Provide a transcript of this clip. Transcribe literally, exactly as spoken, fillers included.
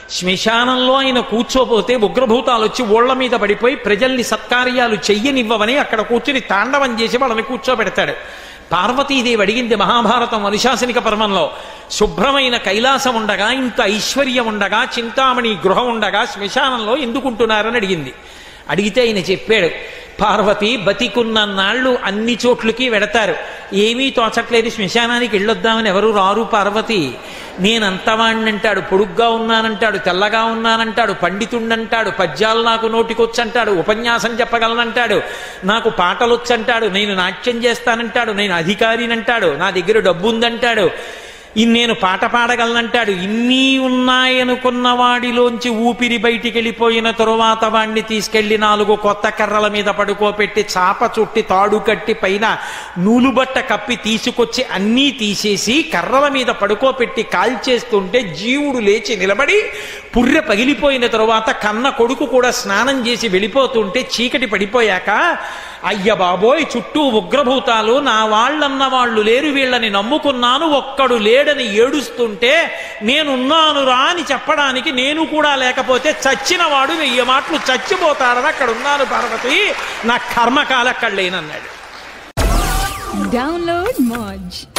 శ్మశానంలో ఆయన కూర్చోపోతే ఉగ్రభూతాలు వచ్చి ఓళ్ల మీద పడిపోయి ప్రజల్ని సత్కార్యాలు చెయ్యనివ్వవని అక్కడ కూర్చుని తాండవం చేసి వాళ్ళని కూర్చోబెడతాడు. పార్వతీదేవి అడిగింది మహాభారతం అనుశాసనిక పర్వంలో, శుభ్రమైన కైలాసం ఉండగా, ఇంత ఐశ్వర్యం ఉండగా, చింతామణి గృహం ఉండగా శ్మశానంలో ఎందుకుంటున్నారని అడిగింది. అడిగితే ఆయన చెప్పాడు, పార్వతి బతికున్న నాళ్ళు అన్ని చోట్లకి వెడతారు, ఏమీ తోచట్లేదు శ్మశానానికి వెళ్ళొద్దామని ఎవరు రారు పార్వతి. నేనంతవాణ్ణంటాడు, పొడుగ్గా ఉన్నానంటాడు, తెల్లగా ఉన్నానంటాడు, పండితుండంటాడు, పద్యాలు నాకు నోటికొచ్చంటాడు, ఉపన్యాసం చెప్పగలనంటాడు, నాకు పాటలొచ్చంటాడు, నేను నాట్యం చేస్తానంటాడు, నేను అధికారినంటాడు, నా దగ్గర డబ్బు ఉందంటాడు, నేను పాట పాడగలనంటాడు. ఇన్ని ఉన్నాయనుకున్న వాడిలోంచి ఊపిరి బయటికి వెళ్ళిపోయిన తరువాత వాణ్ణి తీసుకెళ్లి నాలుగు కొత్త కర్రల మీద పడుకోపెట్టి చాప చుట్టి తాడు కట్టి పైన నూలుబట్ట కప్పి తీసుకొచ్చి అన్నీ తీసేసి కర్రల మీద పడుకోపెట్టి కాల్చేస్తుంటే జీవుడు లేచి నిలబడి పుర్రె పగిలిపోయిన తరువాత కన్న కొడుకు కూడా స్నానం చేసి వెళ్ళిపోతుంటే చీకటి పడిపోయాక, అయ్య బాబోయ్ చుట్టూ ఉగ్రభూతాలు, నా వాళ్ళన్న వాళ్ళు లేరు, వీళ్ళని నమ్ముకున్నాను, ఒక్కడు లేడని ఏడుస్తుంటే నేనున్నాను రా అని చెప్పడానికి నేను కూడా లేకపోతే చచ్చిన వాడు వెయ్యి మాటలు చచ్చిపోతాడని అక్కడ ఉన్నాను పార్వతి, నా కర్మకాల అక్కడ లేనన్నాడు. డౌన్లోడ్ మోజ్.